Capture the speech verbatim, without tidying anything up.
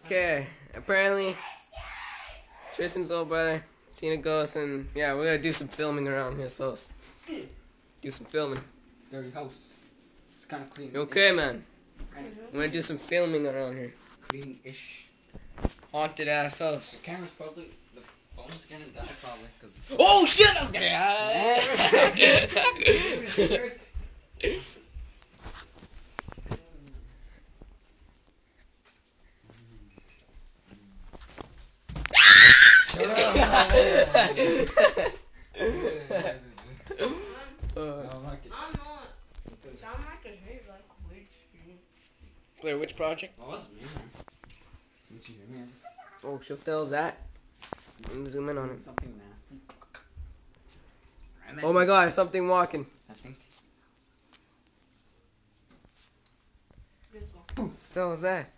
Okay, apparently Tristan's little brother seen a ghost, and yeah, we're gonna do some filming around his house. Do some filming. Dirty house. It's kind of clean. Okay, man. We're gonna do some filming around here. Clean-ish. Haunted ass house. The camera's probably the phone's gonna die probably because. Oh shit! I was gonna. Shut up! Uh, I don't like it. I'm not. Sound like a head like witch. Blair Witch Project. What was it, man? Didn't you hear me? Oh, shit, what the hell's that? Let me zoom in on it. Something nasty. Oh my god, something walking. I think. Let's go. What the hell was that?